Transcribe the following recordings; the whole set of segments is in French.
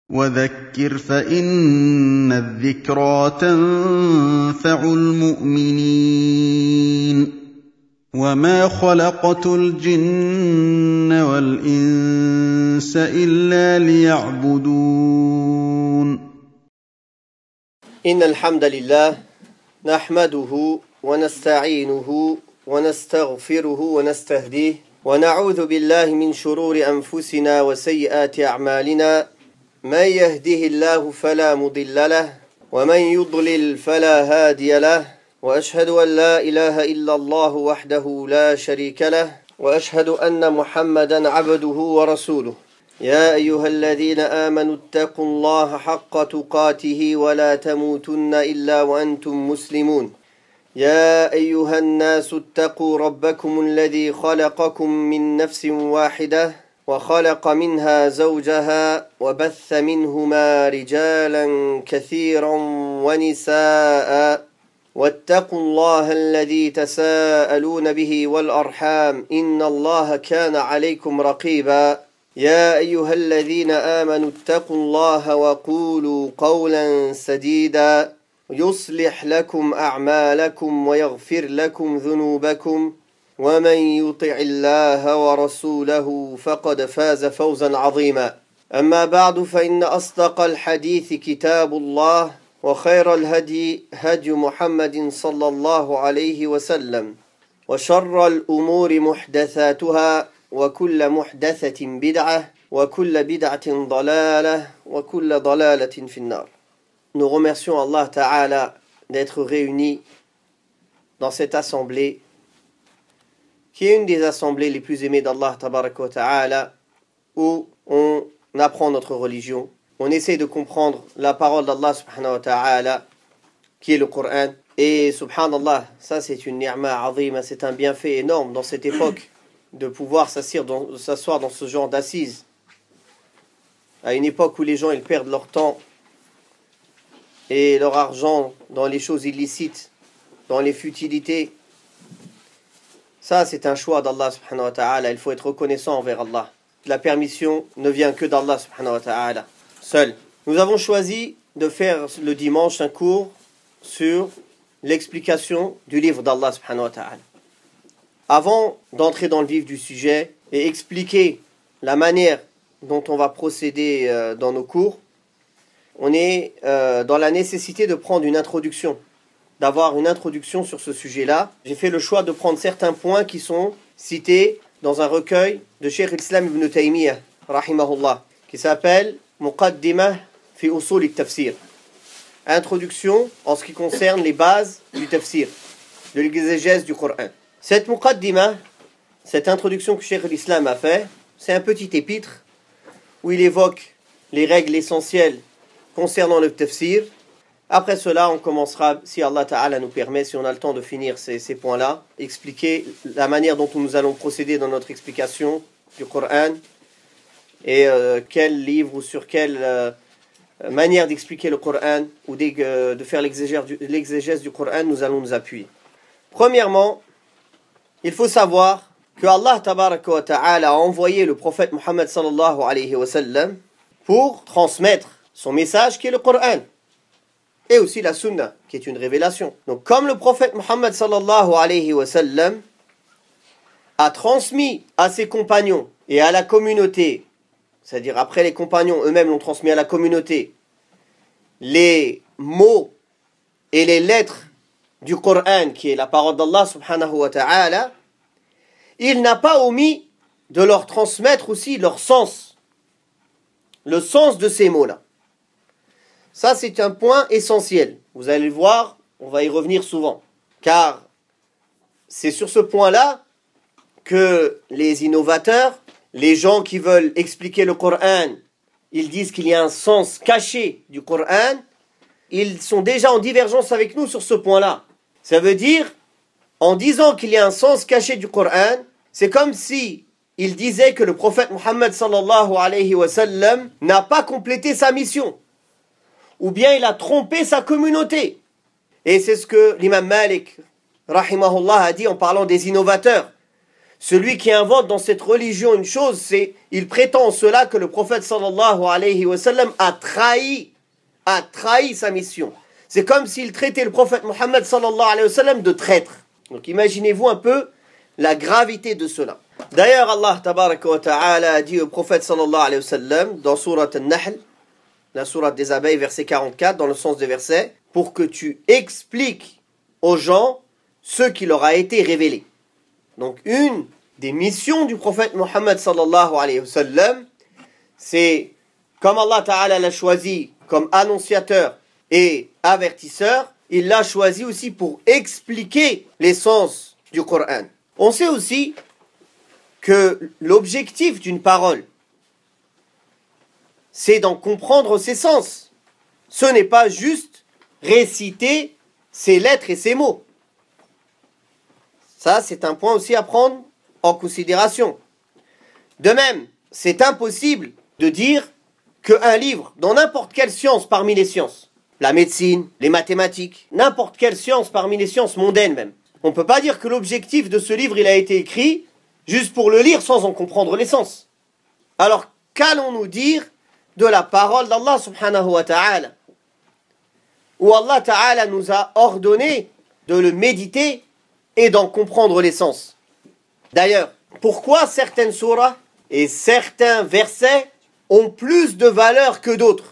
وذكر فإن الذكرى تنفع المؤمنين وما خلقت الجن والإنس إلا ليعبدون إن الحمد لله نحمده ونستعينه ونستغفره ونستهديه ونعوذ بالله من شرور أنفسنا وسيئات أعمالنا من يهده الله فلا مضل له ومن يضلل فلا هادي له وأشهد أن لا إله إلا الله وحده لا شريك له وأشهد أن محمدا عبده ورسوله يا أيها الذين آمنوا اتقوا الله حق تقاته ولا تموتن إلا وأنتم مسلمون يا أيها الناس اتقوا ربكم الذي خلقكم من نفس واحدة وخلق منها زوجها وبث منهما رجالا كثيرا ونساء واتقوا الله الذي تساءلون به والأرحام إن الله كان عليكم رقيبا يا أيها الذين آمنوا اتقوا الله وقولوا قولا سديدا يصلح لكم أعمالكم ويغفر لكم ذنوبكم ومن يطع الله ورسوله فقد فاز فوزا عظيما أما بعد فإن أصدق الحديث كتاب الله وخير الهدي هدي محمد صلى الله عليه وسلم وشر الأمور محدثاتها وكل محدثة بدعة وكل بدعة ضلالة وكل ضلالة في النار. Nous remercions Allah Ta'ala d'être réunis dans cette assemblée qui est une des assemblées les plus aimées d'Allah Ta'ala où on apprend notre religion, on essaie de comprendre la parole d'Allah Subhanahu wa Ta'ala qui est le Coran. Et subhanallah, ça c'est une ni'ma azima, c'est un bienfait énorme dans cette époque de pouvoir s'asseoir dans ce genre d'assises à une époque où les gens ils perdent leur temps et leur argent dans les choses illicites, dans les futilités. Ça c'est un choix d'Allah subhanahu wa ta'ala, il faut être reconnaissant envers Allah. La permission ne vient que d'Allah subhanahu wa ta'ala seul. Nous avons choisi de faire le dimanche un cours sur l'explication du livre d'Allah subhanahu wa ta'ala. Avant d'entrer dans le vif du sujet et expliquer la manière dont on va procéder dans nos cours, on est dans la nécessité de prendre une introduction, d'avoir une introduction sur ce sujet-là. J'ai fait le choix de prendre certains points qui sont cités dans un recueil de Cheikh Islam ibn Taymiyyah, rahimahullah, qui s'appelle Muqaddimah fi usul al-tafsir. Introduction en ce qui concerne les bases du tafsir, de l'exégèse du Coran. Cette Muqaddimah, cette introduction que Cheikh l'Islam a fait, c'est un petit épître où il évoque les règles essentielles concernant le tafsir. Après cela, on commencera, si Allah Ta'ala nous permet, si on a le temps de finir ces points-là, expliquer la manière dont nous allons procéder dans notre explication du Coran et quel livre ou sur quelle manière d'expliquer le Coran ou de faire l'exégèse du Coran nous allons nous appuyer. Premièrement, il faut savoir que Allah Tabaraka wa Ta'ala a envoyé le prophète Muhammad sallallahu alayhi wa sallam pour transmettre son message qui est le Coran et aussi la Sunna qui est une révélation. Donc comme le prophète Muhammad sallallahu alayhi wa sallam a transmis à ses compagnons et à la communauté, c'est-à-dire après les compagnons eux-mêmes l'ont transmis à la communauté, les mots et les lettres du Coran qui est la parole d'Allah subhanahu wa ta'ala, il n'a pas omis de leur transmettre aussi leur sens, le sens de ces mots-là. Ça c'est un point essentiel. Vous allez le voir, on va y revenir souvent. Car c'est sur ce point-là que les innovateurs, les gens qui veulent expliquer le Coran, ils disent qu'il y a un sens caché du Coran, ils sont déjà en divergence avec nous sur ce point-là. Ça veut dire, en disant qu'il y a un sens caché du Coran, c'est comme si ils disaient que le prophète Muhammad sallallahu alayhi wa sallam n'a pas complété sa mission, ou bien il a trompé sa communauté. Et c'est ce que l'imam Malik, rahimahullah, a dit en parlant des innovateurs. Celui qui invente dans cette religion une chose, c'est, il prétend en cela que le prophète sallallahu alayhi wa sallam a trahi sa mission. C'est comme s'il traitait le prophète Mohammed sallallahu alayhi wa sallam de traître. Donc imaginez-vous un peu la gravité de cela. D'ailleurs, Allah tabaraka wa ta'ala a dit au prophète sallallahu alayhi wa sallam dans sourate An-Nahl, la sourate des abeilles, verset 44, dans le sens des versets, pour que tu expliques aux gens ce qui leur a été révélé. Donc une des missions du prophète Mohammed sallallahu alayhi wa sallam, c'est, comme Allah ta'ala l'a choisi comme annonciateur et avertisseur, il l'a choisi aussi pour expliquer l'essence du Coran. On sait aussi que l'objectif d'une parole, c'est d'en comprendre ses sens. Ce n'est pas juste réciter ses lettres et ses mots. Ça, c'est un point aussi à prendre en considération. De même, c'est impossible de dire qu'un livre, dans n'importe quelle science parmi les sciences, la médecine, les mathématiques, n'importe quelle science parmi les sciences mondaines même, on ne peut pas dire que l'objectif de ce livre, il a été écrit juste pour le lire sans en comprendre l'essence. Alors, qu'allons-nous dire de la parole d'Allah subhanahu wa ta'ala, où Allah ta'ala nous a ordonné de le méditer et d'en comprendre l'essence. D'ailleurs, pourquoi certaines sourates et certains versets ont plus de valeur que d'autres?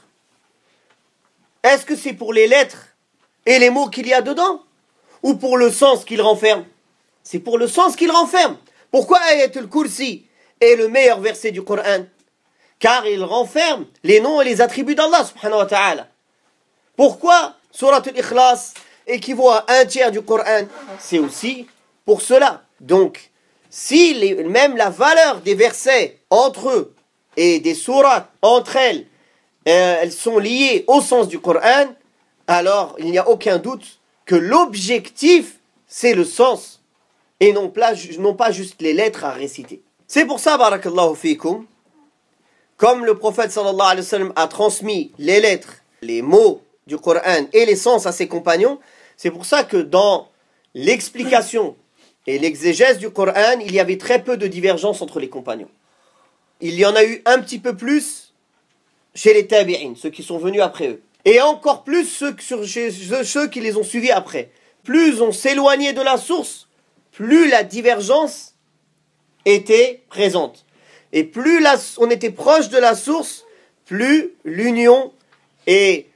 Est-ce que c'est pour les lettres et les mots qu'il y a dedans, ou pour le sens qu'ils renferment? C'est pour le sens qu'ils renferment. Pourquoi Ayatul Kursi est le meilleur verset du Coran? Car il renferme les noms et les attributs d'Allah subhanahu wa ta'ala. Pourquoi Surat al-Ikhlas équivaut à un tiers du Coran? C'est aussi pour cela. Donc, si même la valeur des versets entre eux et des sourates entre elles, elles sont liées au sens du Coran, alors il n'y a aucun doute que l'objectif, c'est le sens, et non pas juste les lettres à réciter. C'est pour ça, barakallahu fikum, comme le prophète sallallahu alayhi wa sallam a transmis les lettres, les mots du Coran et les sens à ses compagnons, c'est pour ça que dans l'explication et l'exégèse du Coran, il y avait très peu de divergences entre les compagnons. Il y en a eu un petit peu plus chez les tabi'in, ceux qui sont venus après eux. Et encore plus chez ceux qui les ont suivis après. Plus on s'éloignait de la source, plus la divergence était présente. Et plus on était proche de la source, plus l'union et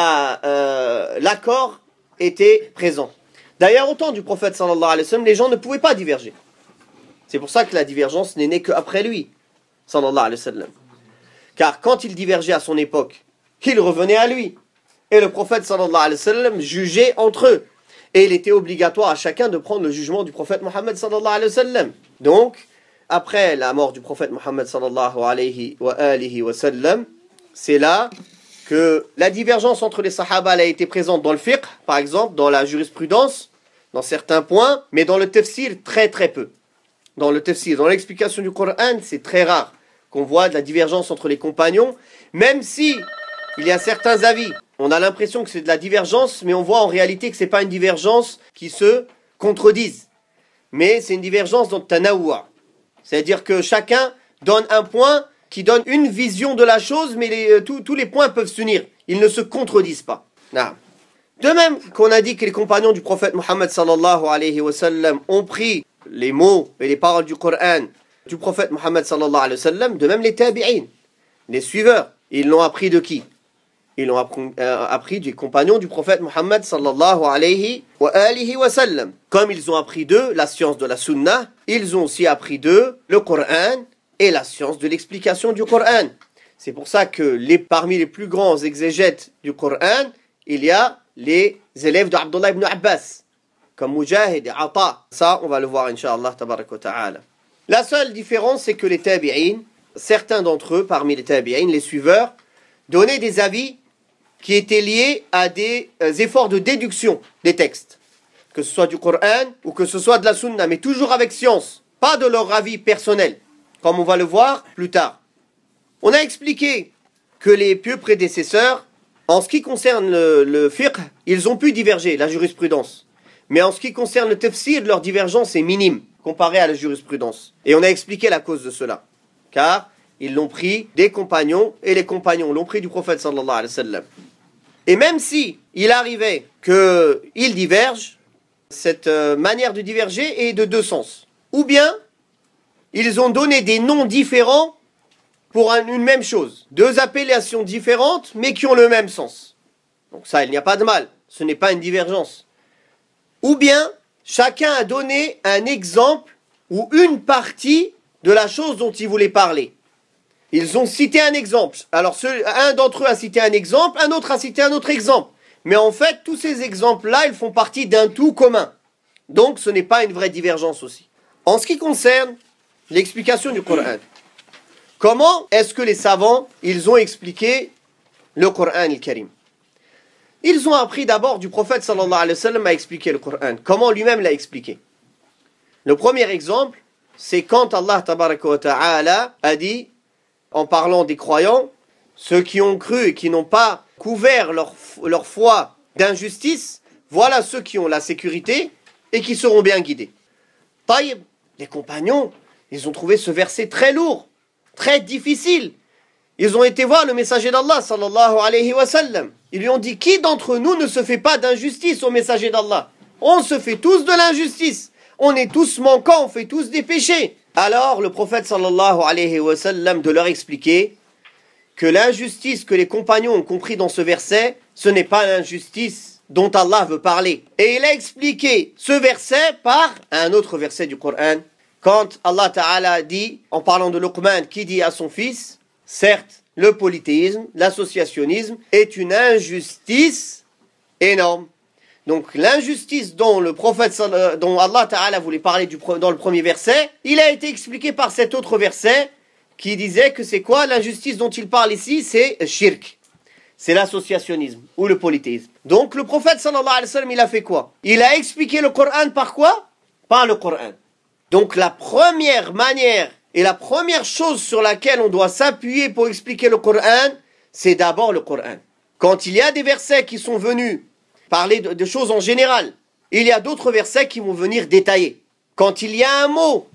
l'accord étaient présents. D'ailleurs, au temps du prophète sallallahu alayhi wa sallam, les gens ne pouvaient pas diverger. C'est pour ça que la divergence n'est née qu'après lui, sallallahu alayhi wa sallam. Car quand il divergeait à son époque, il revenait à lui. Et le prophète sallallahu alayhi wa sallam jugeait entre eux. Et il était obligatoire à chacun de prendre le jugement du prophète Mohammed sallallahu alayhi wa sallam. Donc, après la mort du prophète Mohammed sallallahu alayhi wa sallam, c'est là que la divergence entre les sahaba a été présente dans le fiqh, par exemple, dans la jurisprudence, dans certains points, mais dans le tafsir, très très peu. Dans le tafsir, dans l'explication du Coran, c'est très rare qu'on voit de la divergence entre les compagnons, même si il y a certains avis, on a l'impression que c'est de la divergence, mais on voit en réalité que ce n'est pas une divergence qui se contredise. Mais c'est une divergence dans le tanawwa. C'est-à-dire que chacun donne un point qui donne une vision de la chose, mais tous les points peuvent s'unir. Ils ne se contredisent pas. De même qu'on a dit que les compagnons du prophète Mohammed sallallahu alayhi wa sallam ont pris les mots et les paroles du Coran du prophète Mohammed sallallahu alayhi wa sallam, de même les tabi'in, les suiveurs, ils l'ont appris de qui? Ils l'ont appris des compagnons du prophète Mohammed sallallahu alayhi wa sallam. Comme ils ont appris d'eux la science de la sunna, ils ont aussi appris d'eux le Coran et la science de l'explication du Coran. C'est pour ça que parmi les plus grands exégètes du Coran, il y a les élèves d'Abdullah ibn Abbas, comme Mujahid et Ata. Ça, on va le voir, incha'Allah, tabarak wa ta'ala. La seule différence, c'est que les tabi'in, certains d'entre eux, parmi les tabi'in, les suiveurs, donnaient des avis qui étaient liés à des efforts de déduction des textes, que ce soit du Coran ou que ce soit de la sunna, mais toujours avec science, pas de leur avis personnel, comme on va le voir plus tard. On a expliqué que les pieux prédécesseurs, en ce qui concerne le fiqh, ils ont pu diverger, la jurisprudence. Mais en ce qui concerne le tafsir, leur divergence est minime. comparé à la jurisprudence. Et on a expliqué la cause de cela. Car ils l'ont pris des compagnons, et les compagnons l'ont pris du prophète sallallahu alayhi wa sallam. Et même si il arrivait qu'ils divergent, cette manière de diverger est de deux sens. Ou bien, ils ont donné des noms différents pour une même chose. Deux appellations différentes, mais qui ont le même sens. Donc ça, il n'y a pas de mal. Ce n'est pas une divergence. Ou bien, chacun a donné un exemple ou une partie de la chose dont il voulait parler. Ils ont cité un exemple. Alors, un d'entre eux a cité un exemple, un autre a cité un autre exemple. Mais en fait, tous ces exemples-là, ils font partie d'un tout commun. Donc, ce n'est pas une vraie divergence aussi. En ce qui concerne l'explication du Coran, comment est-ce que les savants, ils ont expliqué le Coran al-Karim? Ils ont appris d'abord du prophète sallallahu alayhi wa sallam à expliquer le Coran. Comment lui-même l'a expliqué? Le premier exemple, c'est quand Allah tabaraka wa ta'ala a dit, en parlant des croyants, ceux qui ont cru et qui n'ont pas couvert leur foi d'injustice, voilà ceux qui ont la sécurité et qui seront bien guidés. Taïb, les compagnons, ils ont trouvé ce verset très lourd, très difficile. Ils ont été voir le messager d'Allah, sallallahu alayhi wa sallam. Ils lui ont dit, qui d'entre nous ne se fait pas d'injustice au messager d'Allah? On se fait tous de l'injustice. On est tous manquants, on fait tous des péchés. Alors, le prophète sallallahu alayhi wa sallam de leur expliquer que l'injustice que les compagnons ont compris dans ce verset, ce n'est pas l'injustice dont Allah veut parler. Et il a expliqué ce verset par un autre verset du Coran. Quand Allah Ta'ala dit, en parlant de Luqman, qui dit à son fils, certes, le polythéisme, l'associationnisme est une injustice énorme. Donc l'injustice dont dont Allah Ta'ala voulait parler dans le premier verset, il a été expliqué par cet autre verset qui disait que c'est quoi l'injustice dont il parle ici? C'est shirk. C'est l'associationnisme ou le polythéisme. Donc le prophète sallallahu alayhi wa sallam, il a fait quoi? Il a expliqué le Coran par quoi? Par le Coran. Donc la première manière et la première chose sur laquelle on doit s'appuyer pour expliquer le Coran, c'est d'abord le Coran. Quand il y a des versets qui sont venus parler de choses en général, il y a d'autres versets qui vont venir détailler. Quand il y a un mot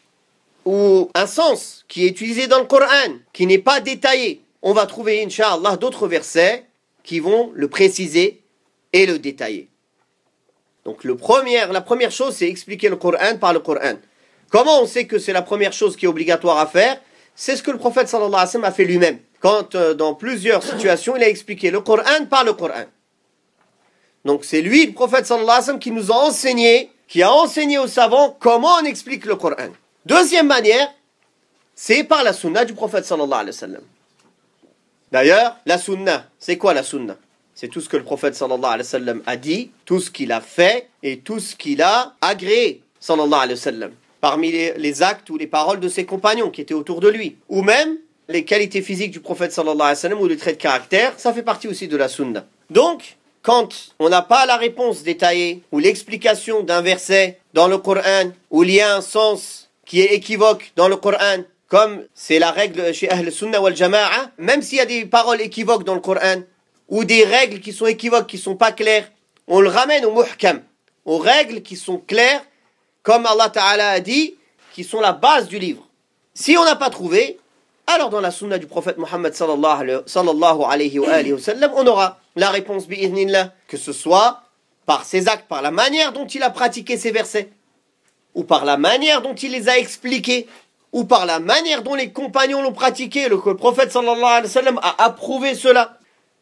ou un sens qui est utilisé dans le Coran, qui n'est pas détaillé, on va trouver, Inch'Allah, d'autres versets qui vont le préciser et le détailler. Donc la première chose, c'est expliquer le Coran par le Coran. Comment on sait que c'est la première chose qui est obligatoire à faire? C'est ce que le prophète sallallahu alayhi wa sallam a fait lui-même. Quand dans plusieurs situations, il a expliqué le Coran par le Coran. Donc c'est lui, le prophète sallallahu alayhi wa sallam, qui nous a enseigné, qui a enseigné aux savants comment on explique le Coran. Deuxième manière, c'est par la sunna du prophète sallallahu alayhi wa sallam. D'ailleurs, la sunna, c'est quoi la sunna? C'est tout ce que le prophète sallallahu alayhi wa sallam a dit, tout ce qu'il a fait et tout ce qu'il a agréé sallallahu alayhi wa sallam. Parmi les actes ou les paroles de ses compagnons qui étaient autour de lui. Ou même les qualités physiques du prophète sallallahu alayhi wa sallam ou les traits de caractère, ça fait partie aussi de la sunna. Donc, quand on n'a pas la réponse détaillée ou l'explication d'un verset dans le Coran, où il y a un sens qui est équivoque dans le Coran, comme c'est la règle chez Ahl Sunnah wal Jama'a, même s'il y a des paroles équivoques dans le Coran, ou des règles qui sont équivoques, qui ne sont pas claires, on le ramène au muhkam, aux règles qui sont claires, comme Allah Ta'ala a dit, qui sont la base du livre. Si on n'a pas trouvé, alors dans la sunna du prophète Muhammad sallallahu alayhi wa sallam, on aura la réponse bi'idhnillah, que ce soit par ses actes, par la manière dont il a pratiqué ces versets, ou par la manière dont il les a expliqués, ou par la manière dont les compagnons l'ont pratiqué, le prophète sallallahu alayhi wa sallam a approuvé cela.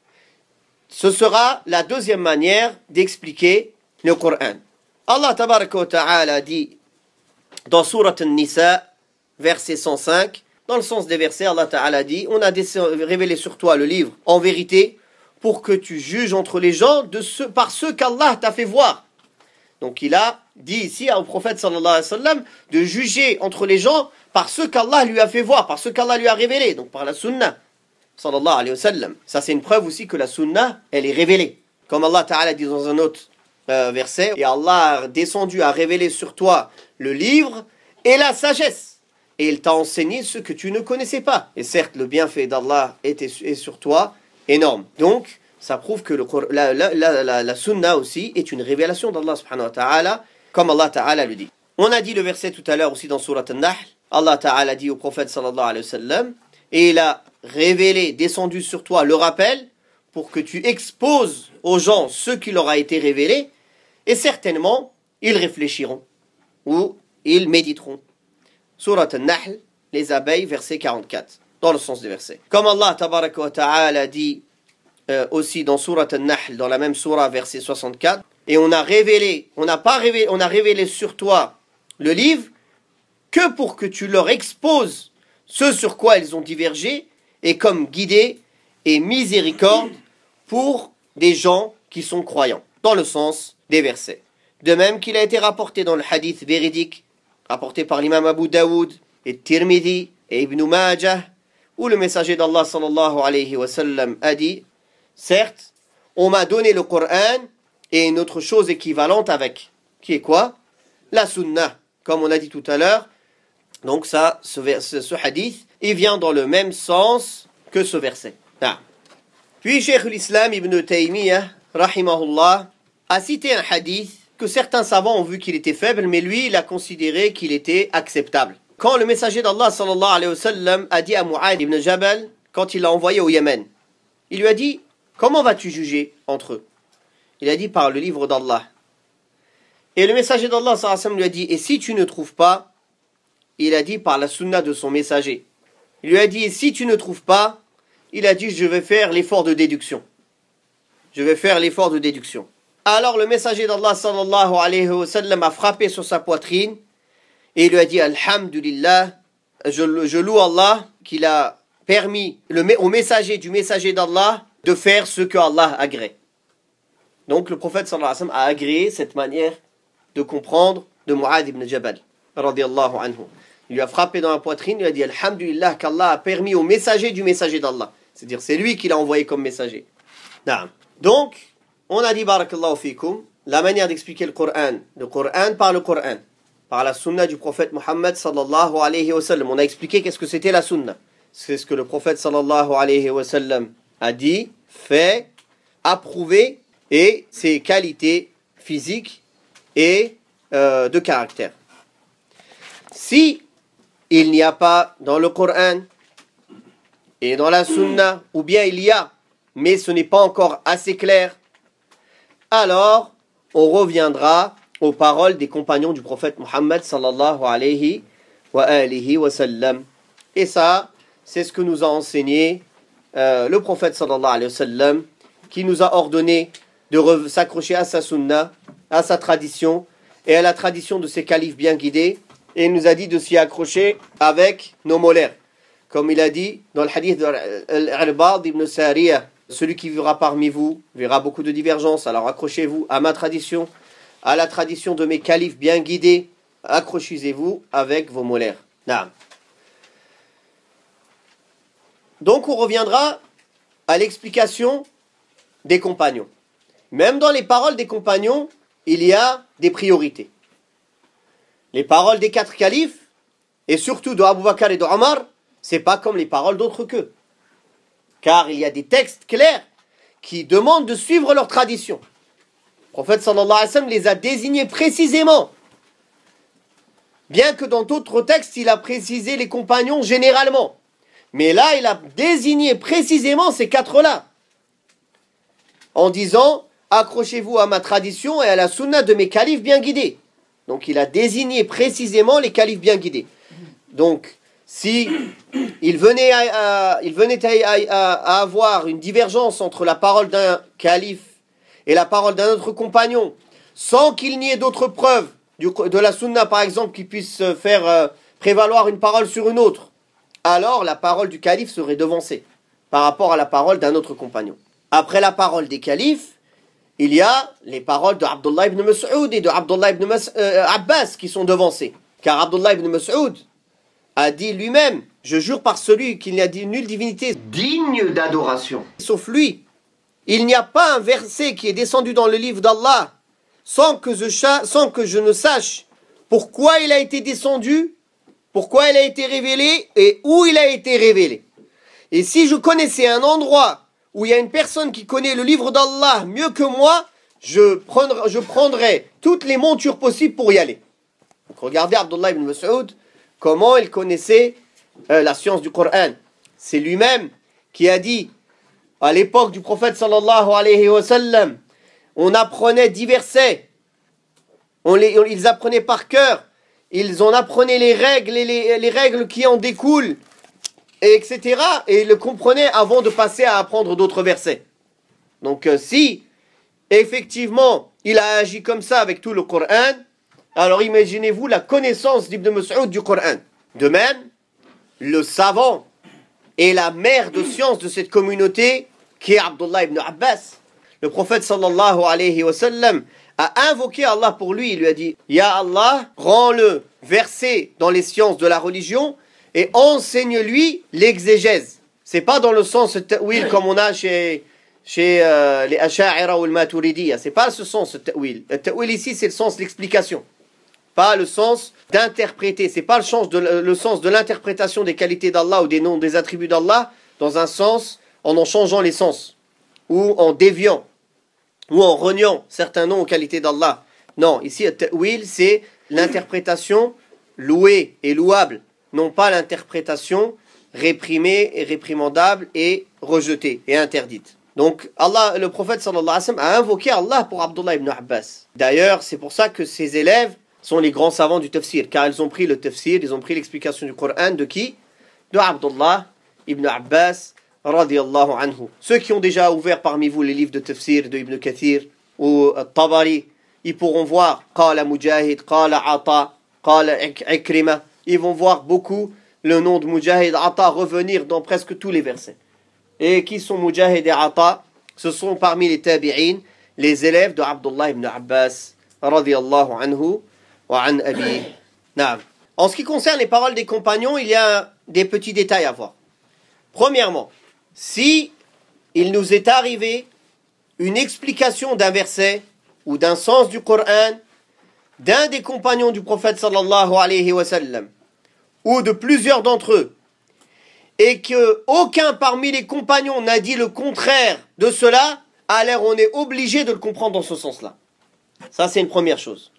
Ce sera la deuxième manière d'expliquer le Coran. Allah tabaraka wa ta'ala dit dans Surat An-Nisa, verset 105, dans le sens des versets, Allah Ta'ala dit, on a révélé sur toi le livre en vérité pour que tu juges entre les gens par ceux qu'Allah t'a fait voir. Donc il a dit ici au prophète sallallahu alayhi wa sallam de juger entre les gens par ceux qu'Allah lui a fait voir, par ceux qu'Allah lui a révélé, donc par la sunna sallallahu alayhi wa sallam. Ça c'est une preuve aussi que la sunna, elle est révélée. Comme Allah Ta'ala dit dans un autre verset, et Allah a descendu à révéler sur toi le livre et la sagesse. Et il t'a enseigné ce que tu ne connaissais pas. Et certes, le bienfait d'Allah est sur toi énorme. Donc, ça prouve que la sunna aussi est une révélation d'Allah subhanahu wa ta'ala, comme Allah ta'ala le dit. On a dit le verset tout à l'heure aussi dans Surat An-Nahl. Allah Ta'ala dit au prophète sallallahu alayhi wa sallam, et il a révélé, descendu sur toi le rappel pour que tu exposes aux gens ce qui leur a été révélé, et certainement ils réfléchiront ou ils méditeront. Surat An-Nahl, les abeilles, verset 44, dans le sens des versets. Comme Allah Tabaraka wa Ta'ala dit aussi dans Surat An-Nahl, dans la même surah, verset 64, et on a révélé sur toi le livre que pour que tu leur exposes ce sur quoi ils ont divergé, et comme guidée et miséricorde pour des gens qui sont croyants, dans le sens des versets. De même qu'il a été rapporté dans le hadith véridique, rapporté par l'imam Abu Daoud, et Tirmidhi, et Ibn Majah, où le messager d'Allah sallallahu alayhi wa sallam a dit, certes, on m'a donné le Coran et une autre chose équivalente avec, qui est quoi? La Sunnah, comme on a dit tout à l'heure. Donc ça, ce hadith, il vient dans le même sens que ce verset. Ah. Puis Cheikh l'Islam Ibn Taymiyyah, rahimahullah, a cité un hadith que certains savants ont vu qu'il était faible, mais lui, il a considéré qu'il était acceptable. Quand le messager d'Allah sallallahu alayhi wa sallam a dit à Mu'adh ibn Jabal, quand il l'a envoyé au Yémen, il lui a dit, comment vas-tu juger entre eux? Il a dit, par le livre d'Allah. Et le messager d'Allah sallallahu alayhi wa sallam lui a dit, et si tu ne trouves pas? Il a dit, par la sunna de son messager. Il lui a dit, et si tu ne trouves pas? Il a dit, je vais faire l'effort de déduction. Je vais faire l'effort de déduction. Alors le messager d'Allah sallallahu alayhi wa sallam a frappé sur sa poitrine et il lui a dit, Alhamdulillah, je loue Allah qu'il a permis au messager du messager d'Allah de faire ce que Allah agrée. Donc le prophète sallallahu alayhi wa sallam a agréé cette manière de comprendre de Mu'adh ibn Jabal, radiyallahu anhu. Il lui a frappé dans la poitrine, il lui a dit, Alhamdulillah, qu'Allah a permis au messager du messager d'Allah. C'est-à-dire, c'est lui qui l'a envoyé comme messager. Donc, on a dit, barakallahu fikum, la manière d'expliquer le Coran par le Coran, par la sunna du prophète Muhammad sallallahu alayhi wa sallam. On a expliqué qu'est-ce que c'était la sunna. C'est ce que le prophète sallallahu alayhi wa sallam a dit, fait, approuvé, et ses qualités physiques et de caractère. Si il n'y a pas dans le Coran et dans la sunna, ou bien il y a, mais ce n'est pas encore assez clair, alors on reviendra aux paroles des compagnons du prophète Muhammad sallallahu alayhi wa sallam. Et ça, c'est ce que nous a enseigné le prophète sallallahu alayhi wa sallam, qui nous a ordonné de s'accrocher à sa sunna, à sa tradition et à la tradition de ses califes bien guidés, et il nous a dit de s'y accrocher avec nos molaires. Comme il a dit dans le hadith d'Al-Irbad ibn Sariyah, celui qui vivra parmi vous verra beaucoup de divergences, alors accrochez-vous à ma tradition, à la tradition de mes califes bien guidés, accrochez-vous avec vos molaires. Naam. Donc on reviendra à l'explication des compagnons. Même dans les paroles des compagnons, il y a des priorités. Les paroles des 4 califes, et surtout de Abu Bakr et de Omar, c'est pas comme les paroles d'autres qu'eux. Car il y a des textes clairs qui demandent de suivre leur tradition. Le prophète sallallahu alayhi wa sallam les a désignés précisément. Bien que dans d'autres textes, il a précisé les compagnons généralement. Mais là, il a désigné précisément ces 4-là. En disant, accrochez-vous à ma tradition et à la sunna de mes califes bien guidés. Donc il a désigné précisément les califes bien guidés. Donc, si il venait à avoir une divergence entre la parole d'un calife et la parole d'un autre compagnon, sans qu'il n'y ait d'autres preuves de la sunna, par exemple, qui puissent faire prévaloir une parole sur une autre, alors la parole du calife serait devancée par rapport à la parole d'un autre compagnon. Après la parole des califes, il y a les paroles de Abdullah ibn Mas'ud et de Abdullah ibn Abbas qui sont devancées. Car Abdullah ibn Mas'ud a dit lui-même, je jure par celui qu'il n'y a nulle divinité digne d'adoration, sauf lui. Il n'y a pas un verset qui est descendu dans le livre d'Allah sans que je ne sache pourquoi il a été descendu, pourquoi il a été révélé et où il a été révélé. Et si je connaissais un endroit où il y a une personne qui connaît le livre d'Allah mieux que moi, je prendrais toutes les montures possibles pour y aller. regardez Abdullah ibn Mas'ud, comment il connaissait la science du Coran. C'est lui-même qui a dit, à l'époque du prophète sallallahu alayhi wa sallam, on apprenait divers versets, ils apprenaient par cœur, ils en apprenaient les règles et les règles qui en découlent, et etc. Et ils le comprenaient avant de passer à apprendre d'autres versets. Donc si effectivement il a agi comme ça avec tout le Coran, alors imaginez-vous la connaissance d'Ibn Mas'ud du Coran. De même, le savant et la mère de science de cette communauté, qui est Abdullah ibn Abbas. Le prophète sallallahu alayhi wa sallam a invoqué Allah pour lui. Il lui a dit, Ya Allah, rends-le versé dans les sciences de la religion et enseigne-lui l'exégèse. C'est pas dans le sens ta'wil comme on a chez les Asha'ira ou le Maturidiyya. C'est pas ce sens ta'wil. Le ta'wil ici, c'est le sens de l'explication. Pas le sens d'interpréter. C'est pas le sens de l'interprétation des qualités d'Allah ou des noms, des attributs d'Allah dans un sens en changeant les sens ou en déviant ou en reniant certains noms ou qualités d'Allah. Non, ici, le ta'wil, c'est l'interprétation louée et louable, non pas l'interprétation réprimée et réprimandable et rejetée et interdite. Donc, le prophète sallallahu alayhi wa sallam a invoqué Allah pour Abdullah ibn Abbas. D'ailleurs, c'est pour ça que ses élèves sont les grands savants du tafsir, car ils ont pris le tafsir, ils ont pris l'explication du Coran de qui? De Abdullah ibn Abbas radiyallahu anhu. Ceux qui ont déjà ouvert parmi vous les livres de tafsir de Ibn Kathir ou Tabari, ils pourront voir Qala Mujahid, Qala Ata, Qala Ikrima. Ils vont voir beaucoup le nom de Mujahid, Ata revenir dans presque tous les versets. Et qui sont Mujahid et Ata? Ce sont parmi les tabi'in, les élèves de Abdullah ibn Abbas radiyallahu anhu wa an abi. Naam. En ce qui concerne les paroles des compagnons, il y a des petits détails à voir. Premièrement, si il nous est arrivé une explication d'un verset ou d'un sens du Coran d'un des compagnons du prophète sallallahu alayhi wa sallam ou de plusieurs d'entre eux et que aucun parmi les compagnons n'a dit le contraire de cela, alors on est obligé de le comprendre dans ce sens-là. Ça, c'est une première chose.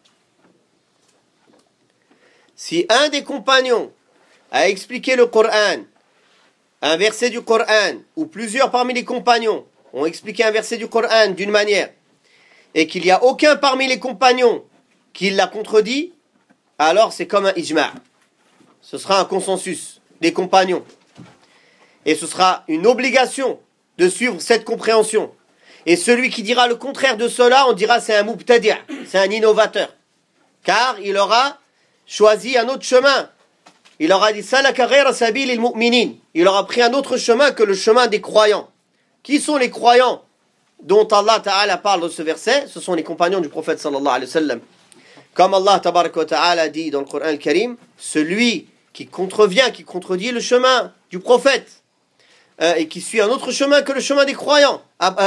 Si un des compagnons a expliqué le Coran, un verset du Coran, ou plusieurs parmi les compagnons ont expliqué un verset du Coran d'une manière, et qu'il n'y a aucun parmi les compagnons qui l'a contredit, alors c'est comme un ijma'. Ce sera un consensus des compagnons. Et ce sera une obligation de suivre cette compréhension. Et celui qui dira le contraire de cela, on dira c'est un mubtadi', c'est un innovateur. Car il aura choisi un autre chemin. Il aura dit salaka ghayra sabilil mu'minin. Il aura pris un autre chemin que le chemin des croyants. Qui sont les croyants dont Allah Ta'ala parle dans ce verset? Ce sont les compagnons du prophète sallallahu alayhi wa sallam. Comme Allah Ta'ala dit dans le Coran al-Karim, celui qui contrevient, qui contredit le chemin du prophète et qui suit un autre chemin que le chemin des croyants,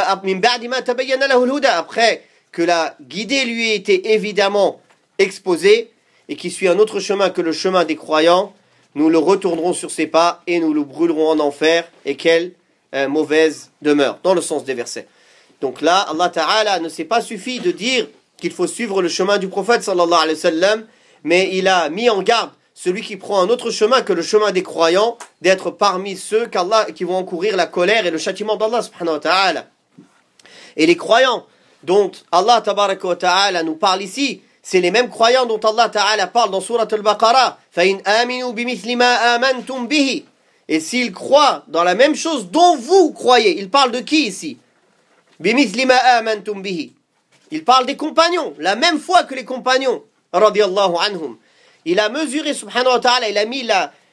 après que la guidée lui ait été évidemment exposée, et qui suit un autre chemin que le chemin des croyants, nous le retournerons sur ses pas et nous le brûlerons en enfer. Et quelle mauvaise demeure, dans le sens des versets. Donc là, Allah Ta'ala ne s'est pas suffi de dire qu'il faut suivre le chemin du prophète sallallahu alayhi wa sallam, mais il a mis en garde celui qui prend un autre chemin que le chemin des croyants, d'être parmi ceux qui vont encourir la colère et le châtiment d'Allah subhanahu wa ta'ala. Et les croyants dont Allah tabaraka wa ta'ala nous parle ici, c'est les mêmes croyants dont Allah Ta'ala parle dans Surat al-Baqarah. فَإِنْ آمِنُوا بِمِثْلِ مَا آمَنْتُمْ بِهِ. Et s'ils croient dans la même chose dont vous croyez. Il parle de qui ici? بِمِثْلِ مَا آمَنْتُمْ بِهِ. Il parle des compagnons, la même foi que les compagnons. Radiyallahu anhum. Il a mesuré, subhanahu wa ta'ala, il a mis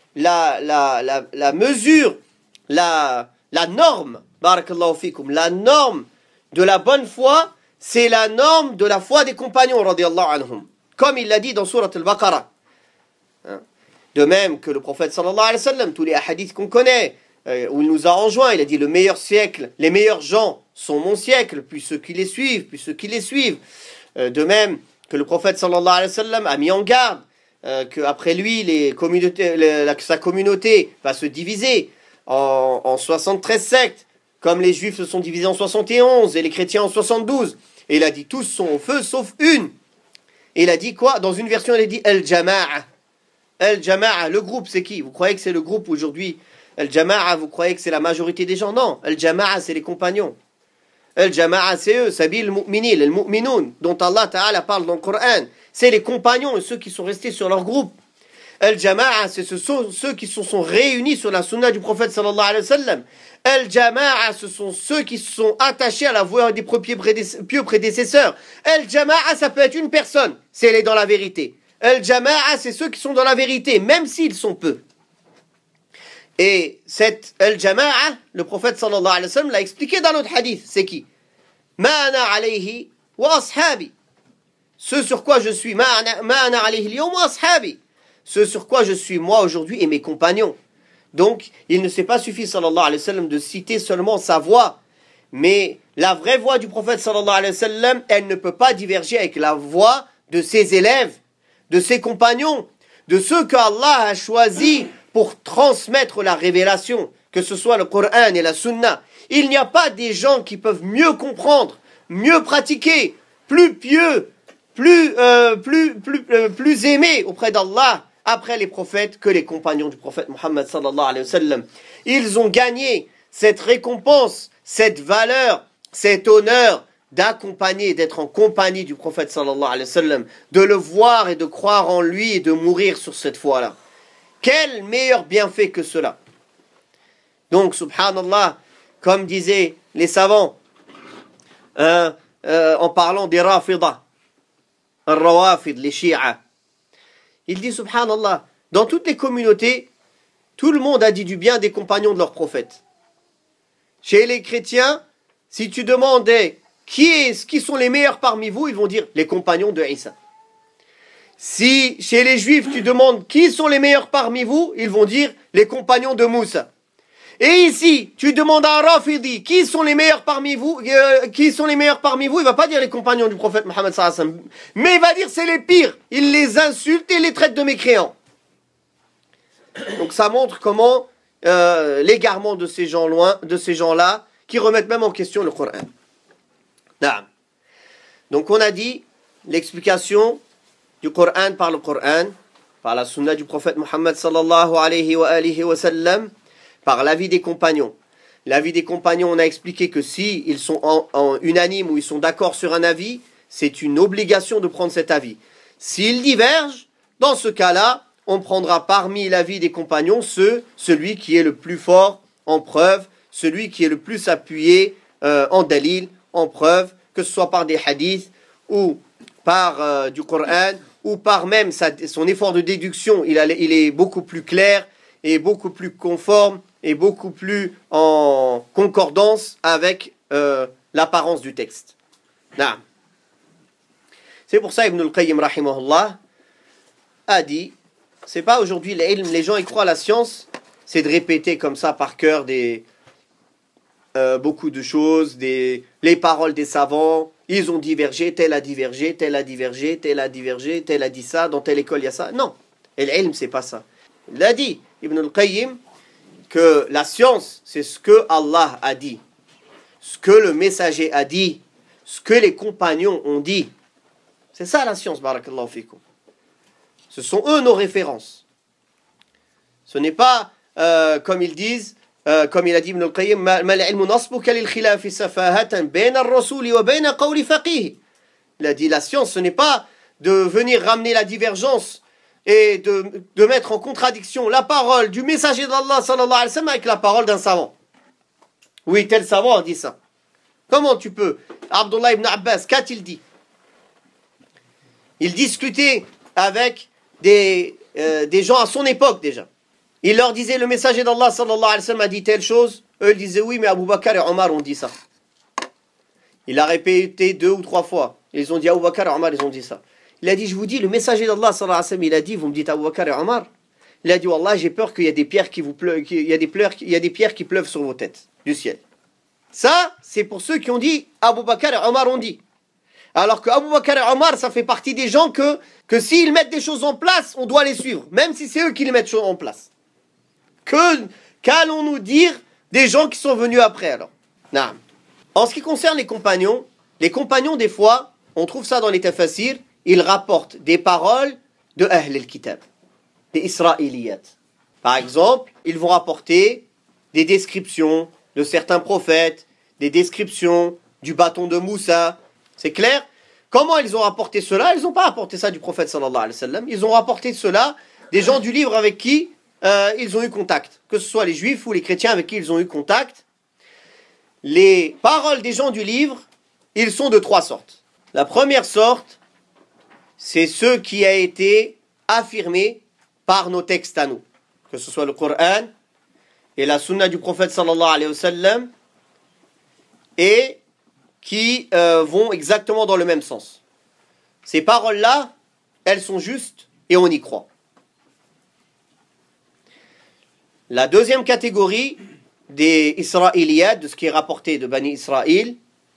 la mesure, la norme, barakallahu fikum, la norme de la bonne foi, c'est la norme de la foi des compagnons, radiyallahu anhum. Comme il l'a dit dans Surat al-Baqarah. De même que le prophète sallallahu alayhi wa sallam, tous les hadiths qu'on connaît, où il nous a enjoint, il a dit le meilleur siècle, les meilleurs gens sont mon siècle, puis ceux qui les suivent, puis ceux qui les suivent. De même que le prophète sallallahu alayhi wa sallam a mis en garde qu'après lui, sa communauté va se diviser en 73 sectes, comme les juifs se sont divisés en 71 et les chrétiens en 72. Et il a dit tous sont au feu sauf une. Et il a dit quoi? Dans une version, il a dit Al-Jama'a. Al-Jama'a, le groupe, c'est qui? Vous croyez que c'est le groupe aujourd'hui? Al-Jama'a, vous croyez que c'est la majorité des gens? Non. Al-Jama'a, c'est les compagnons. Al-Jama'a, c'est eux, Sabil al-Mu'minin, al-Mu'minoun, dont Allah Ta'ala parle dans le Coran. C'est les compagnons et ceux qui sont restés sur leur groupe. Al-Jama'a, c'est ceux qui se sont réunis sur la sunna du prophète sallallahu alayhi wa sallam. Al-Jama'a, ce sont ceux qui se sont attachés à la voie des pieux prédécesseurs. Al-Jama'a, ça peut être une personne, si elle est dans la vérité. Al-Jama'a, c'est ceux qui sont dans la vérité, même s'ils sont peu. Et cette Al-Jama'a, le prophète sallallahu alayhi wa sallam l'a expliqué dans notre hadith. C'est qui? Ma ana alayhi wa ashabi. Ce sur quoi je suis, ma ana alayhi al-yawm wa ashabi. Ce sur quoi je suis moi aujourd'hui et mes compagnons. Donc, il ne s'est pas suffi, sallallahu alayhi wa sallam, de citer seulement sa voix. Mais la vraie voix du prophète, sallallahu alayhi wa sallam, elle ne peut pas diverger avec la voix de ses élèves, de ses compagnons, de ceux qu'Allah a choisis pour transmettre la révélation, que ce soit le Coran et la Sunna. Il n'y a pas des gens qui peuvent mieux comprendre, mieux pratiquer, plus pieux, plus aimés auprès d'Allah après les prophètes que les compagnons du prophète Muhammad sallallahu alayhi wa sallam. Ils ont gagné cette récompense, cette valeur, cet honneur d'accompagner, d'être en compagnie du prophète sallallahu alayhi wa sallam, de le voir et de croire en lui et de mourir sur cette foi-là. Quel meilleur bienfait que cela. Donc, subhanallah, comme disaient les savants, en parlant des Rafida, al-Rawafid, les Shi'a, il dit, subhanallah, dans toutes les communautés, tout le monde a dit du bien des compagnons de leur prophète. Chez les chrétiens, si tu demandais qui sont les meilleurs parmi vous, ils vont dire les compagnons de Isa. Si chez les juifs, tu demandes qui sont les meilleurs parmi vous, ils vont dire les compagnons de Moussa. Et ici, tu demandes à un Rafidi qui sont les meilleurs parmi vous, il va pas dire les compagnons du prophète Mohammed sallallahu alayhi wa sallam, mais il va dire c'est les pires. Il les insulte et les traite de mécréants. Donc ça montre comment l'égarement de ces gens-là, qui remettent même en question le Coran. Donc on a dit l'explication du Coran par le Coran, par la sunna du prophète Mohammed sallallahu alayhi wa sallam, par l'avis des compagnons. L'avis des compagnons, on a expliqué que si ils sont unanimes ou ils sont d'accord sur un avis, c'est une obligation de prendre cet avis. S'ils divergent, dans ce cas-là, on prendra parmi l'avis des compagnons celui qui est le plus fort en preuve, celui qui est le plus appuyé en dalil, en preuve, que ce soit par des hadiths ou par du Coran ou par même son effort de déduction, il est beaucoup plus clair et beaucoup plus conforme et beaucoup plus en concordance avec l'apparence du texte. C'est pour ça Ibn al-Qayyim rahimahullah a dit, c'est pas aujourd'hui les gens y croient à la science, c'est de répéter comme ça par cœur beaucoup de choses, les paroles des savants, ils ont divergé, tel a divergé, tel a divergé, tel a divergé, tel a dit ça, dans telle école il y a ça. Non, et l'ilm c'est pas ça. Il a dit, Ibn al-Qayyim, que la science, c'est ce que Allah a dit, ce que le messager a dit, ce que les compagnons ont dit. C'est ça la science, barakallahu fikum. Ce sont eux nos références. Ce n'est pas, comme ils disent, comme il a dit Ibn al-Qayyim, il a dit, la science, ce n'est pas de venir ramener la divergence et de mettre en contradiction la parole du messager d'Allah sallallahu alayhi wa sallam avec la parole d'un savant. Oui, tel savant a dit ça. Comment tu peux? Abdullah ibn Abbas, qu'a-t-il dit? Il discutait avec des gens à son époque déjà. Il leur disait, le messager d'Allah sallallahu alayhi wa sallam a dit telle chose. Eux, ils disaient, oui, mais Abu Bakr et Omar ont dit ça. Il a répété 2 ou 3 fois. Ils ont dit, Abu Bakr et Omar, ils ont dit ça. Il a dit, je vous dis, le messager d'Allah sallallahu alayhi wa sallam, il a dit, vous me dites Abu Bakr et Omar. Il a dit, Wallah, j'ai peur qu'il y ait des pierres qui pleuvent sur vos têtes, du ciel. Ça, c'est pour ceux qui ont dit, Abu Bakr et Omar ont dit. Alors que Abu Bakr et Omar, ça fait partie des gens que s'ils mettent des choses en place, on doit les suivre. Même si c'est eux qui les mettent en place. Qu'allons-nous dire des gens qui sont venus après alors? En ce qui concerne les compagnons des fois, on trouve ça dans les tafasirs, ils rapportent des paroles de Ahl al-Kitab, des Israéliyat. Par exemple, ils vont rapporter des descriptions de certains prophètes, des descriptions du bâton de Moussa. C'est clair? Comment ils ont rapporté cela? Ils n'ont pas rapporté ça du prophète sallallahu alayhi wa sallam. Ils ont rapporté cela des gens du livre avec qui ils ont eu contact. Que ce soit les juifs ou les chrétiens avec qui ils ont eu contact. Les paroles des gens du livre, ils sont de trois sortes. La première sorte, c'est ce qui a été affirmé par nos textes à nous. Que ce soit le Coran et la sunna du prophète sallallahu alayhi wa sallam, et qui vont exactement dans le même sens. Ces paroles-là, elles sont justes et on y croit. La deuxième catégorie des Israéliades, de ce qui est rapporté de Bani Israël,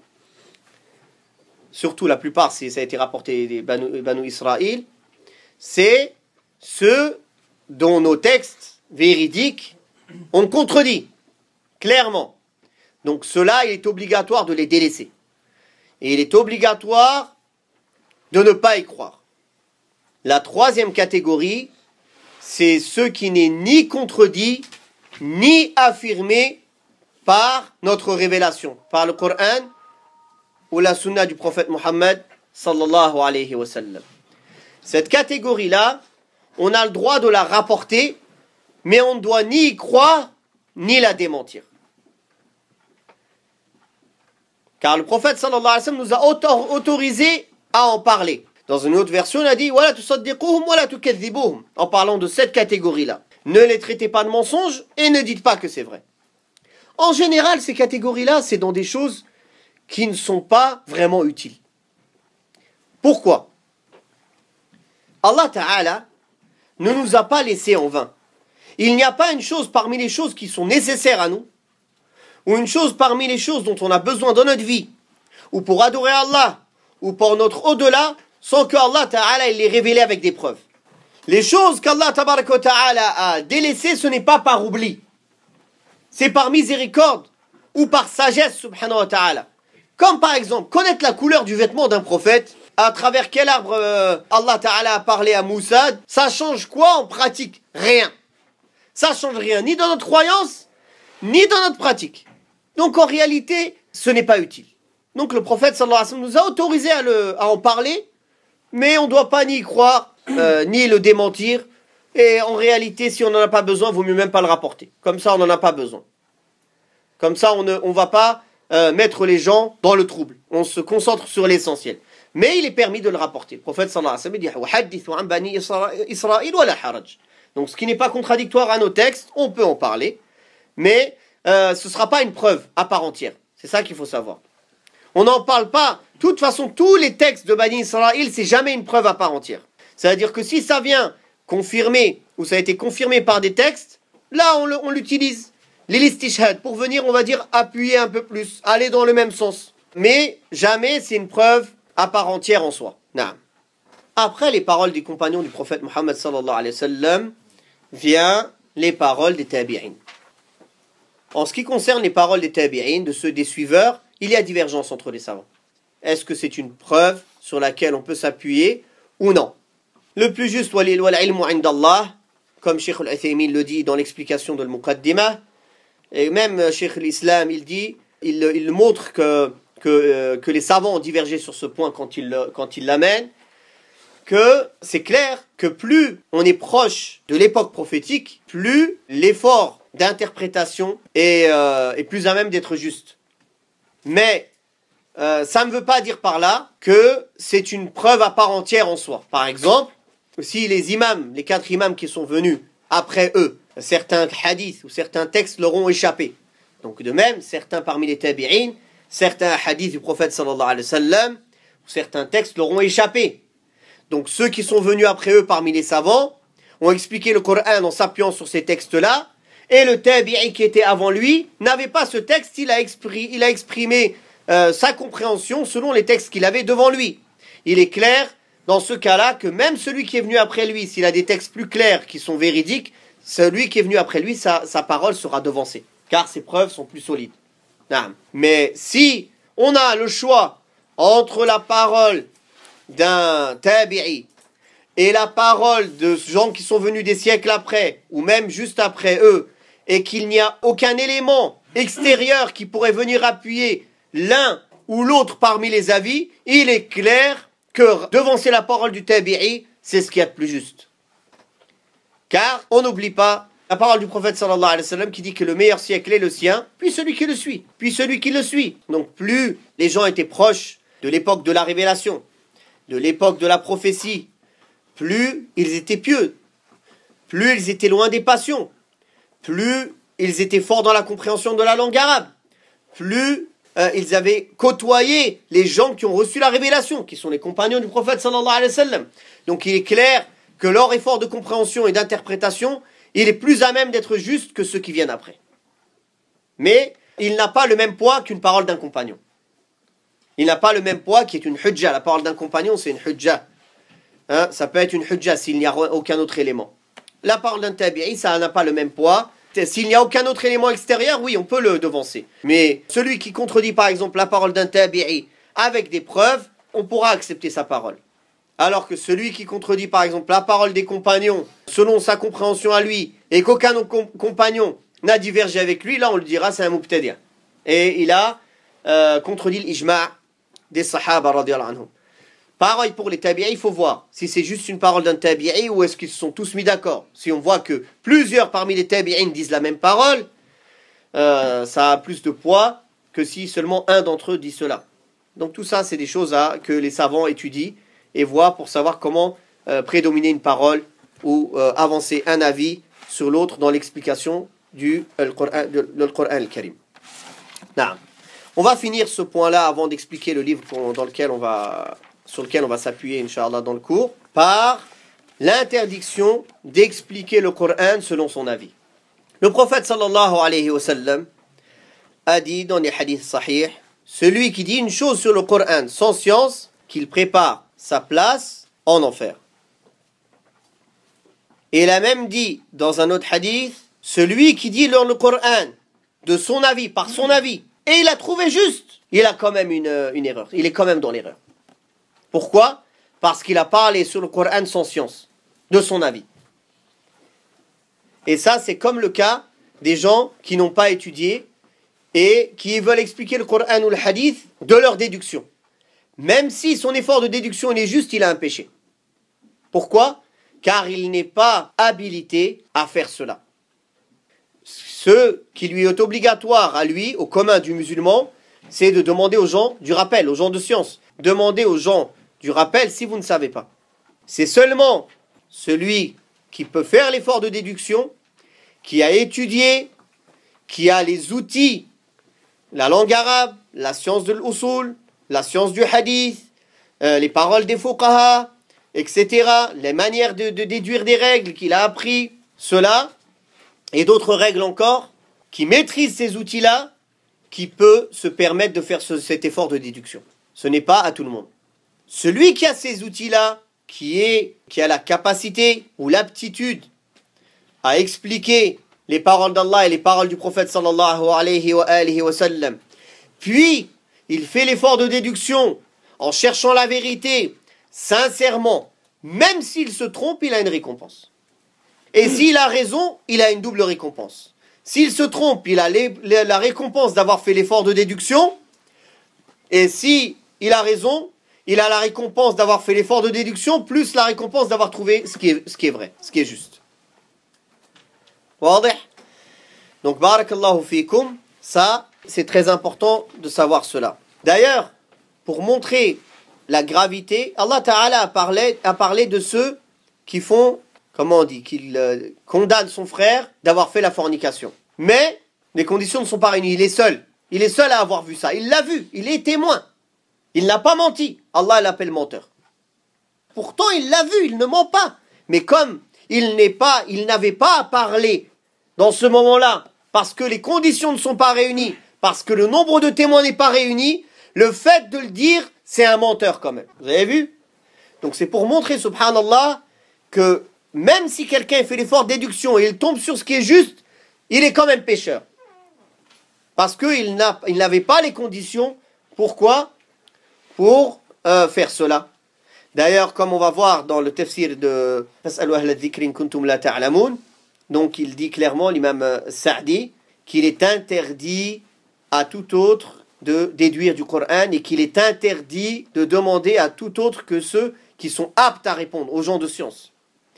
surtout la plupart, ça a été rapporté des Bani Israël, c'est ceux dont nos textes véridiques ont contredit, clairement. Donc cela, il est obligatoire de les délaisser. Et il est obligatoire de ne pas y croire. La troisième catégorie, c'est ceux qui n'est ni contredit, ni affirmé par notre révélation, par le Coran ou la sunna du prophète Mohammed sallallahu alayhi wa sallam. Cette catégorie-là, on a le droit de la rapporter, mais on ne doit ni y croire, ni la démentir. Car le prophète sallallahu alayhi wa sallam nous a autorisé à en parler. Dans une autre version, il a dit wala tusaddiquhum wala tukadhibuhum, en parlant de cette catégorie-là. Ne les traitez pas de mensonges et ne dites pas que c'est vrai. En général, ces catégories-là, c'est dans des choses qui ne sont pas vraiment utiles. Pourquoi? Allah Ta'ala ne nous a pas laissés en vain. Il n'y a pas une chose parmi les choses qui sont nécessaires à nous, ou une chose parmi les choses dont on a besoin dans notre vie, ou pour adorer Allah, ou pour notre au-delà, sans que Allah Ta'ala il les révélé avec des preuves. Les choses qu'Allah Ta'ala a délaissées, ce n'est pas par oubli. C'est par miséricorde ou par sagesse, subhanahu wa ta'ala. Comme par exemple, connaître la couleur du vêtement d'un prophète, à travers quel arbre Allah Ta'ala a parlé à Moussa, ça change quoi en pratique? Rien. Ça change rien, ni dans notre croyance, ni dans notre pratique. Donc en réalité, ce n'est pas utile. Donc le prophète sallallahu alayhi wa sallam nous a autorisé à en parler, mais on ne doit pas ni y croire, ni le démentir. Et en réalité, si on n'en a pas besoin, il vaut mieux même pas le rapporter. Comme ça, on n'en a pas besoin. Comme ça, on ne va pas mettre les gens dans le trouble. On se concentre sur l'essentiel. Mais il est permis de le rapporter. Le prophète sallallahu alayhi wa sallam dit « an bani Israël wa la haraj ». Donc ce qui n'est pas contradictoire à nos textes, on peut en parler, mais ce ne sera pas une preuve à part entière. C'est ça qu'il faut savoir. On n'en parle pas. De toute façon, tous les textes de Bani Israël, c'est jamais une preuve à part entière. C'est-à-dire que si ça vient confirmer, ou ça a été confirmé par des textes, là on l'utilise. L'istishhad, pour venir, on va dire, appuyer un peu plus, aller dans le même sens. Mais jamais c'est une preuve à part entière en soi. Naam. Après les paroles des compagnons du prophète Mohammed sallallahu alayhi wa sallam, vient les paroles des tabi'in. En ce qui concerne les paroles des tabi'in, de ceux des suiveurs, il y a divergence entre les savants. Est-ce que c'est une preuve sur laquelle on peut s'appuyer ou non? Le plus juste, wal ilmu indallah, comme Cheikh al-Uthaymin le dit dans l'explication de al-Muqaddimah, et même Cheikh l'Islam, il montre que les savants ont divergé sur ce point quand il l'amène, que c'est clair que plus on est proche de l'époque prophétique, plus l'effort d'interprétation est plus à même d'être juste. Mais ça ne veut pas dire par là que c'est une preuve à part entière en soi. Par exemple, si les imams, les 4 imams qui sont venus après eux, certains hadiths ou certains textes leur ont échappé. Donc de même, certains parmi les tabi'in, certains hadiths du prophète sallallahu alayhi wa sallam, ou certains textes leur ont échappé. Donc ceux qui sont venus après eux parmi les savants ont expliqué le Coran en s'appuyant sur ces textes-là, et le tabi'i qui était avant lui n'avait pas ce texte, il a exprimé sa compréhension selon les textes qu'il avait devant lui. Il est clair dans ce cas-là que même celui qui est venu après lui, s'il a des textes plus clairs qui sont véridiques, celui qui est venu après lui, sa parole sera devancée, car ses preuves sont plus solides. Mais si on a le choix entre la parole d'un tabi'i et la parole de gens qui sont venus des siècles après, ou même juste après eux, et qu'il n'y a aucun élément extérieur qui pourrait venir appuyer l'un ou l'autre parmi les avis, il est clair que devancer la parole du tabi'i, c'est ce qu'il y a de plus juste. Car on n'oublie pas la parole du prophète sallallahu alayhi wa sallam qui dit que le meilleur siècle est le sien, puis celui qui le suit, puis celui qui le suit. Donc plus les gens étaient proches de l'époque de la révélation, de l'époque de la prophétie, plus ils étaient pieux, plus ils étaient loin des passions, plus ils étaient forts dans la compréhension de la langue arabe, plus ils avaient côtoyé les gens qui ont reçu la révélation, qui sont les compagnons du prophète sallallahu alayhi wa sallam. Donc il est clair que leur effort de compréhension et d'interprétation, il est plus à même d'être juste que ceux qui viennent après. Mais il n'a pas le même poids qu'une parole d'un compagnon. Il n'a pas le même poids qui est une hujja. La parole d'un compagnon, c'est une hujja. Hein, ça peut être une hujja s'il n'y a aucun autre élément. La parole d'un tabi'i, ça n'a pas le même poids. S'il n'y a aucun autre élément extérieur, oui, on peut le devancer. Mais celui qui contredit par exemple la parole d'un tabi'i avec des preuves, on pourra accepter sa parole. Alors que celui qui contredit par exemple la parole des compagnons selon sa compréhension à lui et qu'aucun compagnon n'a divergé avec lui, là on le dira c'est un mubtadi'. Et il a contredit l'ijma' des sahaba radiyallahu anhum. Pareil pour les tabi'i, il faut voir si c'est juste une parole d'un tabi'i ou est-ce qu'ils se sont tous mis d'accord. Si on voit que plusieurs parmi les tabi'in disent la même parole, ça a plus de poids que si seulement un d'entre eux dit cela. Donc tout ça c'est des choses que les savants étudient et voient pour savoir comment prédominer une parole ou avancer un avis sur l'autre dans l'explication du Coran al-Karim. On va finir ce point-là avant d'expliquer le livre sur lequel on va s'appuyer, Inch'Allah, dans le cours, par l'interdiction d'expliquer le Coran selon son avis. Le prophète sallallahu alayhi wa sallam a dit dans les hadiths sahih, celui qui dit une chose sur le Coran sans science, qu'il prépare sa place en enfer. Et il a même dit dans un autre hadith, celui qui dit dans le Coran de son avis, par son avis, et il a trouvé juste, il a quand même une erreur, il est quand même dans l'erreur. Pourquoi? Parce qu'il a parlé sur le Coran sans science, de son avis. Et ça, c'est comme le cas des gens qui n'ont pas étudié et qui veulent expliquer le Coran ou le hadith de leur déduction. Même si son effort de déduction est juste, il a un péché. Pourquoi? Car il n'est pas habilité à faire cela. Ce qui lui est obligatoire à lui, au commun du musulman, c'est de demander aux gens du rappel, aux gens de science. Demandez aux gens du rappel si vous ne savez pas. C'est seulement celui qui peut faire l'effort de déduction, qui a étudié, qui a les outils, la langue arabe, la science de l'usul, la science du hadith, les paroles des fuqaha, etc., les manières de déduire des règles qu'il a appris, cela, et d'autres règles encore, qui maîtrise ces outils-là, qui peut se permettre de faire cet effort de déduction. Ce n'est pas à tout le monde. Celui qui a ces outils-là, qui a la capacité ou l'aptitude à expliquer les paroles d'Allah et les paroles du prophète sallallahu alayhi wa sallam, puis il fait l'effort de déduction en cherchant la vérité sincèrement, même s'il se trompe, il a une récompense. Et s'il a raison, il a une double récompense. S'il se trompe, il a la récompense d'avoir fait l'effort de déduction. Et si il a raison, il a la récompense d'avoir fait l'effort de déduction, plus la récompense d'avoir trouvé ce qui est vrai, ce qui est juste. Wadih? Donc, barakallahu fikum, ça, c'est très important de savoir cela. D'ailleurs, pour montrer la gravité, Allah Ta'ala a parlé de ceux qui font, comment on dit, qui condamnent son frère d'avoir fait la fornication. Mais les conditions ne sont pas réunies. Il est seul. Il est seul à avoir vu ça. Il l'a vu. Il est témoin. Il n'a pas menti. Allah l'appelle menteur. Pourtant, il l'a vu. Il ne ment pas. Mais comme il n'avait pas à parler dans ce moment-là, parce que les conditions ne sont pas réunies, parce que le nombre de témoins n'est pas réuni, le fait de le dire, c'est un menteur quand même. Vous avez vu? Donc c'est pour montrer, subhanallah, que même si quelqu'un fait l'effort de déduction et il tombe sur ce qui est juste, il est quand même pécheur. Parce qu'il n'avait pas les conditions. Pourquoi? Pour faire cela. D'ailleurs, comme on va voir dans le tafsir de Fas'alu ahla dhikri in kuntum la ta'lamun, donc il dit clairement, l'imam Sa'di, qu'il est interdit à tout autre de déduire du Coran et qu'il est interdit de demander à tout autre que ceux qui sont aptes à répondre, aux gens de science.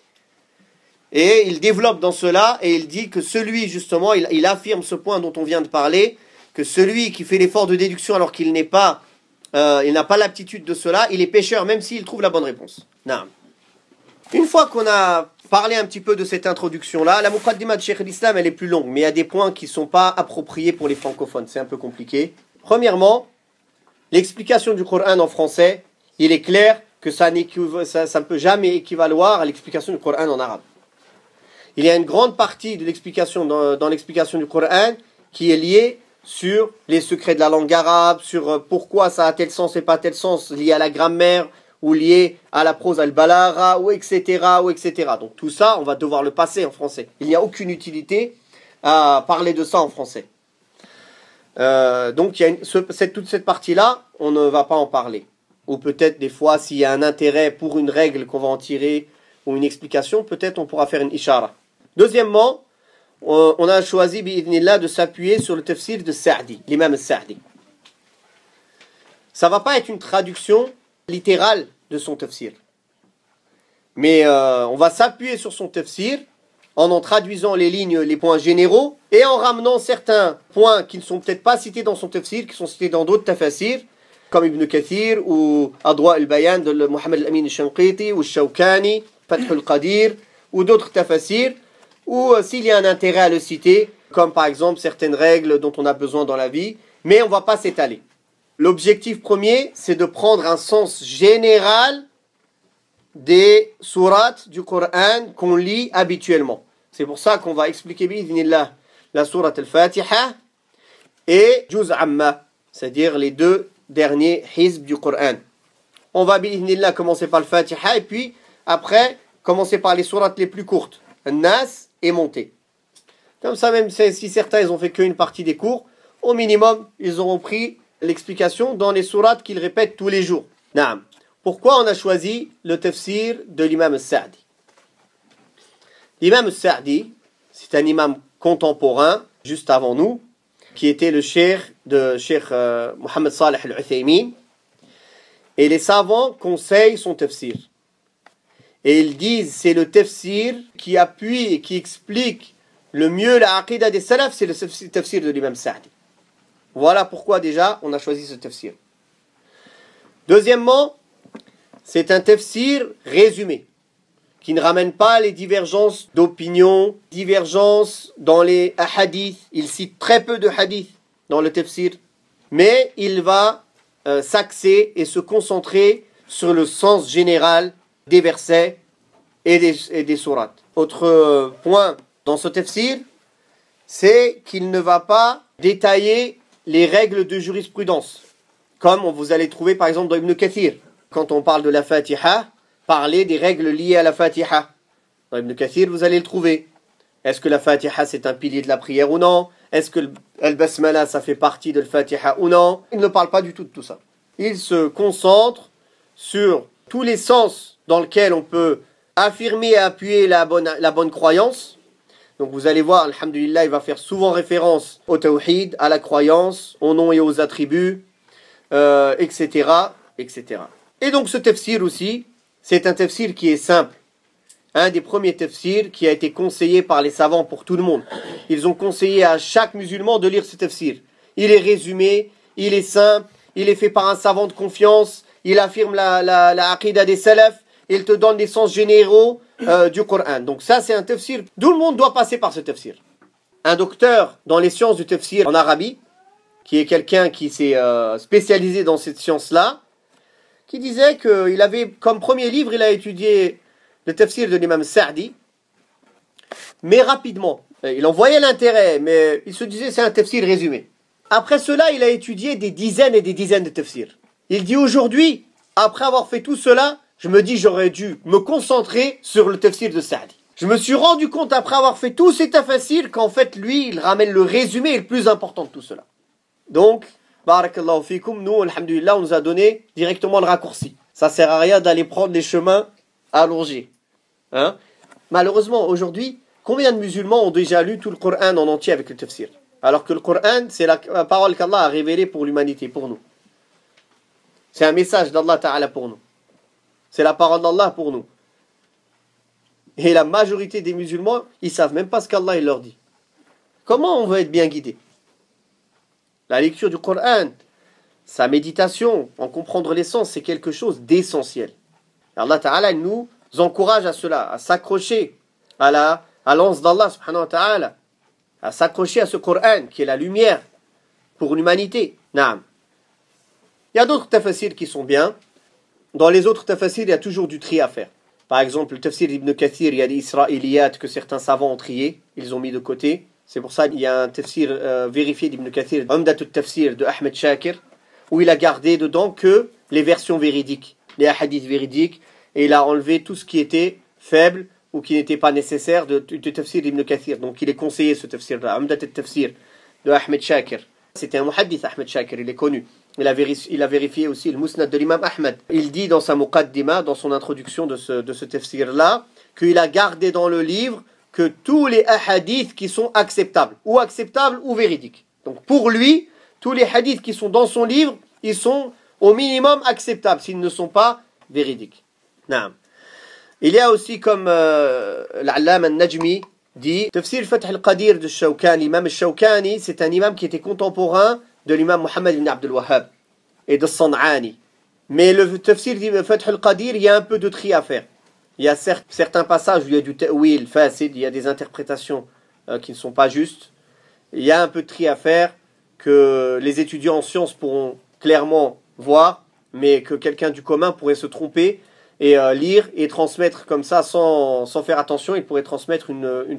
Et il développe dans cela et il dit que celui, justement, il affirme ce point dont on vient de parler, que celui qui fait l'effort de déduction alors qu'il n'a pas l'aptitude de cela, il est pécheur même s'il trouve la bonne réponse. Naam. Une fois qu'on a parlé un petit peu de cette introduction-là, la Muqaddimah de Cheikh al-Islam, elle est plus longue, mais il y a des points qui ne sont pas appropriés pour les francophones, c'est un peu compliqué. Premièrement, l'explication du Coran en français, il est clair que ça ne peut jamais équivaloir à l'explication du Coran en arabe. Il y a une grande partie de l'explication dans l'explication du Coran qui est liée sur les secrets de la langue arabe, sur pourquoi ça a tel sens et pas tel sens, lié à la grammaire, ou lié à la prose al-balagha, ou etc., ou etc. Donc tout ça, on va devoir le passer en français. Il n'y a aucune utilité à parler de ça en français. Donc il y a toute cette partie-là, on ne va pas en parler. Ou peut-être des fois, s'il y a un intérêt pour une règle qu'on va en tirer, ou une explication, peut-être on pourra faire une ishara. Deuxièmement, on a choisi bi'idhnillah de s'appuyer sur le tafsir de Sa'di, l'imam Sa'di. Ça ne va pas être une traduction littérale de son tafsir. Mais on va s'appuyer sur son tafsir en traduisant les lignes, les points généraux et en ramenant certains points qui ne sont peut-être pas cités dans son tafsir, qui sont cités dans d'autres tafsirs, comme Ibn Kathir ou Adwa al-Bayan de Mohammed al-Amin al-Shanqiti ou Shawkani, Fath al-Qadir ou d'autres tafsirs, ou s'il y a un intérêt à le citer, comme par exemple certaines règles dont on a besoin dans la vie, mais on ne va pas s'étaler. L'objectif premier, c'est de prendre un sens général des sourates du Coran qu'on lit habituellement. C'est pour ça qu'on va expliquer bi'idhnillah la sourate al-Fatiha et Juz Amma, c'est-à-dire les deux derniers hizb du Coran. On va bi'idhnillah commencer par le Fatiha et puis après commencer par les sourates les plus courtes, Nas et monter. Comme ça, même si certains ils ont fait qu'une partie des cours, au minimum ils auront pris l'explication dans les sourates qu'ils répètent tous les jours. Naam. Pourquoi on a choisi le tafsir de l'imam Sa'di? L'imam Sa'di, c'est un imam contemporain, juste avant nous, qui était le cheikh de Cheikh Mohammed Saleh al-Uthaymin. Et les savants conseillent son tafsir. Et ils disent c'est le tafsir qui appuie et qui explique le mieux la aqidah des salafs, c'est le tafsir de l'imam Sa'di. Voilà pourquoi déjà on a choisi ce tafsir. Deuxièmement, c'est un tafsir résumé, qui ne ramène pas les divergences d'opinion, divergences dans les hadiths. Il cite très peu de hadiths dans le tafsir, mais il va s'axer et se concentrer sur le sens général des versets et des sourates. Autre point dans ce tafsir, c'est qu'il ne va pas détailler les règles de jurisprudence, comme vous allez trouver par exemple dans Ibn Kathir. Quand on parle de la Fatiha, parler des règles liées à la Fatiha. Dans Ibn Kathir, vous allez le trouver. Est-ce que la Fatiha c'est un pilier de la prière ou non? Est-ce que Al-Basmala ça fait partie de la Fatiha ou non? Il ne parle pas du tout de tout ça. Il se concentre sur tous les sens dans lesquels on peut affirmer et appuyer la bonne croyance. Donc vous allez voir, alhamdulillah, il va faire souvent référence au tawhid, à la croyance, aux noms et aux attributs, etc., etc. Et donc ce tafsir aussi, c'est un tafsir qui est simple. Un des premiers tafsirs qui a été conseillé par les savants pour tout le monde. Ils ont conseillé à chaque musulman de lire ce tafsir. Il est résumé, il est simple, il est fait par un savant de confiance, il affirme la aqidah des salafs, il te donne des sens généraux du Coran. Donc ça c'est un tafsir, tout le monde doit passer par ce tafsir. Un docteur dans les sciences du tafsir en Arabie, qui est quelqu'un qui s'est spécialisé dans cette science-là, qui disait qu'il avait, comme premier livre, il a étudié le tafsir de l'imam Sa'di, mais rapidement. Il en voyait l'intérêt, mais il se disait c'est un tafsir résumé. Après cela, il a étudié des dizaines et des dizaines de tafsirs. Il dit aujourd'hui, après avoir fait tout cela, je me dis j'aurais dû me concentrer sur le tafsir de Sa'di. Je me suis rendu compte après avoir fait tous ces tafsirs qu'en fait lui, il ramène le résumé le plus important de tout cela. Donc, barakallahu fikum, nous, alhamdulillah, on nous a donné directement le raccourci. Ça sert à rien d'aller prendre les chemins allongés. Hein? Malheureusement, aujourd'hui, combien de musulmans ont déjà lu tout le Coran en entier avec le tafsir? Alors que le Coran, c'est la parole qu'Allah a révélée pour l'humanité, pour nous. C'est un message d'Allah Ta'ala pour nous. C'est la parole d'Allah pour nous. Et la majorité des musulmans, ils ne savent même pas ce qu'Allah leur dit. Comment on veut être bien guidé? La lecture du Coran, sa méditation, en comprendre l'essence, c'est quelque chose d'essentiel. Allah Ta'ala nous encourage à cela, à s'accrocher à l'anse d'Allah subhanahu wa ta'ala, à s'accrocher à ce Coran qui est la lumière pour l'humanité. Naam. Il y a d'autres tafsirs qui sont bien. Dans les autres tafsirs, il y a toujours du tri à faire. Par exemple, le tafsir d'Ibn Kathir, il y a des israéliyat que certains savants ont triés, ils ont mis de côté. C'est pour ça qu'il y a un tafsir vérifié d'Ibn Kathir, Umdatut Tafsir de Ahmed Shakir, où il a gardé dedans que les versions véridiques, les hadiths véridiques, et il a enlevé tout ce qui était faible ou qui n'était pas nécessaire du tafsir d'Ibn Kathir. Donc il est conseillé ce tafsir-là, Umdatut Tafsir de Ahmed Shakir. C'était un muhaddith, Ahmed Shakir, il est connu. Il a vérifié aussi le Musnad de l'imam Ahmed. Il dit dans sa Muqaddima, dans son introduction de ce tafsir-là, qu'il a gardé dans le livre que tous les hadiths qui sont acceptables ou véridiques. Donc pour lui, tous les hadiths qui sont dans son livre, ils sont au minimum acceptables s'ils ne sont pas véridiques. Naam. Il y a aussi comme l'Allam al-Najmi dit, Tafsir Fath al-Qadir de Shawkani, l'imam al-Shawkani, c'est un imam qui était contemporain de l'imam Muhammad ibn Abdul Wahhab et de San'ani. Mais le tafsir de Fath al-Qadir, il y a un peu de tri à faire. Il y a certains passages où il y a du ta'wil, fasid, il y a des interprétations qui ne sont pas justes. Il y a un peu de tri à faire que les étudiants en sciences pourront clairement voir, mais que quelqu'un du commun pourrait se tromper et lire et transmettre comme ça sans faire attention. Il pourrait transmettre une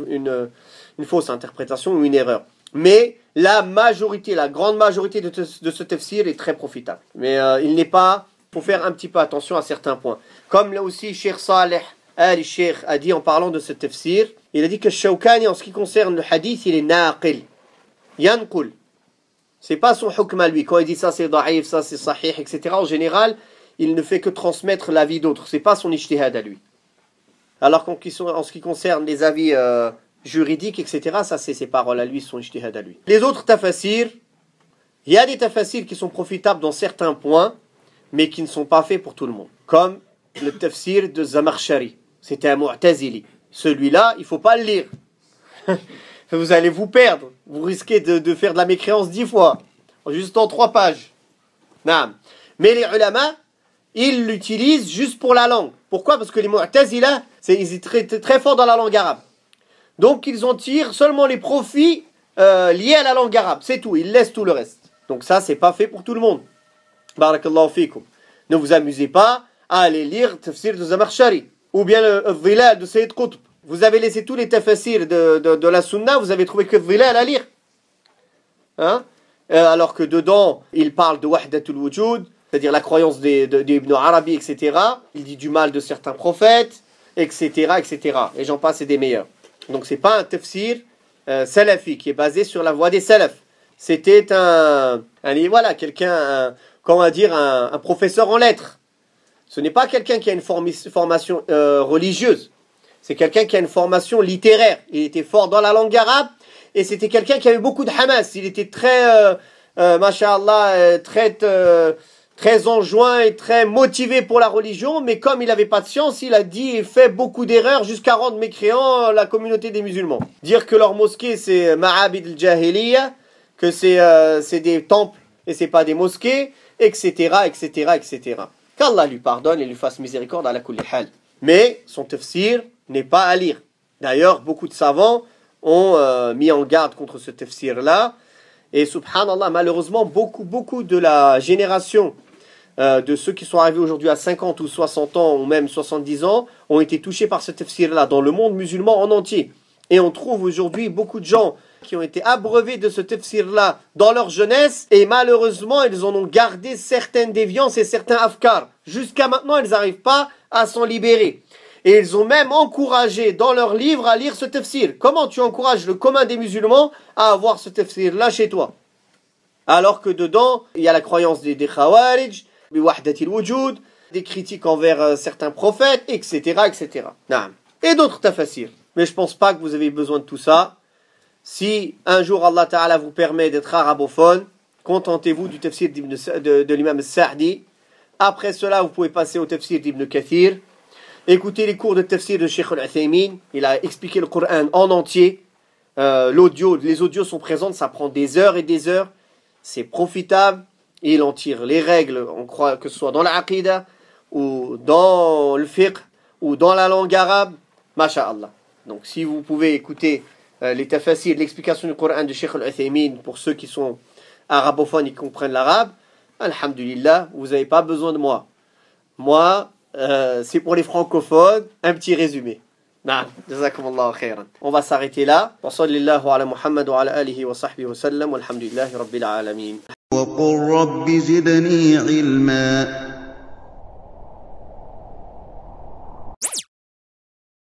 fausse interprétation ou une erreur. Mais la grande majorité de ce tafsir est très profitable. Mais il n'est pas, faut faire un petit peu attention à certains points. Comme là aussi, Cheikh Saleh al-Sheikh a dit en parlant de ce tafsir, il a dit que Shawkani, en ce qui concerne le hadith, il est naqil, yanqul. C'est pas son hukm à lui. Quand il dit ça c'est da'if, ça c'est sahih, etc. En général, il ne fait que transmettre l'avis d'autres. C'est pas son ijtihad à lui. Alors qu'en ce qui concerne les avis juridiques, etc., ça c'est ses paroles à lui, son ijtihad à lui. Les autres tafassirs, il y a des tafassirs qui sont profitables dans certains points, mais qui ne sont pas faits pour tout le monde. Comme le tafsir de Zamakhshari. C'était un mu'tazili. Celui-là, il ne faut pas le lire. Vous allez vous perdre. Vous risquez de faire de la mécréance 10 fois. Juste en 3 pages. Naam. Mais les ulama, ils l'utilisent juste pour la langue. Pourquoi? Parce que les mu'tazila, ils sont très, très forts dans la langue arabe. Donc ils en tirent seulement les profits liés à la langue arabe. C'est tout. Ils laissent tout le reste. Donc ça, c'est pas fait pour tout le monde. Barakallahu fikum. Ne vous amusez pas à aller lire le tafsir de Zamakhshari ou bien le Dhilal de Sayyid Qutb. Vous avez laissé tous les tafsirs de la Sunna, vous avez trouvé que Dhilal à lire. Hein? Alors que dedans, il parle de Wahdatul Wujud, c'est-à-dire la croyance d'Ibn Arabi, etc. Il dit du mal de certains prophètes, etc., etc. Et j'en passe, c'est des meilleurs. Donc c'est pas un tafsir salafi qui est basé sur la voie des salafs. C'était quelqu'un, un professeur en lettres. Ce n'est pas quelqu'un qui a une formation religieuse. C'est quelqu'un qui a une formation littéraire. Il était fort dans la langue arabe et c'était quelqu'un qui avait beaucoup de hamas. Il était très, masha'Allah, très enjoint et très motivé pour la religion, mais comme il n'avait pas de science, il a dit et fait beaucoup d'erreurs jusqu'à rendre mécréant la communauté des musulmans. Dire que leur mosquée c'est Ma'abid al-Jahiliya, que c'est des temples et c'est pas des mosquées, etc., etc., etc. Qu'Allah lui pardonne et lui fasse miséricorde à la kulli hal. Mais son tafsir n'est pas à lire. D'ailleurs, beaucoup de savants ont mis en garde contre ce tafsir-là. Et subhanallah, malheureusement, beaucoup de la génération de ceux qui sont arrivés aujourd'hui à 50 ou 60 ans ou même 70 ans ont été touchés par ce tafsir-là dans le monde musulman en entier. Et on trouve aujourd'hui beaucoup de gens qui ont été abreuvés de ce tafsir-là dans leur jeunesse et malheureusement, ils en ont gardé certaines déviances et certains afkars. Jusqu'à maintenant, ils n'arrivent pas à s'en libérer. Et ils ont même encouragé dans leurs livres à lire ce tafsir. Comment tu encourages le commun des musulmans à avoir ce tafsir-là chez toi? Alors que dedans, il y a la croyance des Khawarij, bi Wahdatil Wujud, des critiques envers certains prophètes, etc., etc. Naam. Et d'autres tafasirs. Mais je pense pas que vous avez besoin de tout ça. Si un jour Allah Ta'ala vous permet d'être arabophone, contentez-vous du tafsir de l'imam Sa'di. Après cela, vous pouvez passer au tafsir d'Ibn Kathir. Écoutez les cours de tafsir de Cheikh Al-Uthaymin. Il a expliqué le Coran en entier. Les audios sont présents, ça prend des heures et des heures. C'est profitable. Et il en tire les règles, on croit que ce soit dans l'aqida, ou dans le fiqh, ou dans la langue arabe. Masha'Allah. Donc si vous pouvez écouter les tafasirs, l'explication du Coran de Cheikh Al-Uthaymin pour ceux qui sont arabophones et qui comprennent l'arabe, alhamdulillah, vous n'avez pas besoin de moi. Moi, c'est pour les francophones, un petit résumé. Jazakumullahu khairan. On va s'arrêter là. Wa sallallahu ala Muhammad wa ala alihi wa sahbihi wa sallam. Walhamdulillahi rabbil alamin. وقل رب زدني علما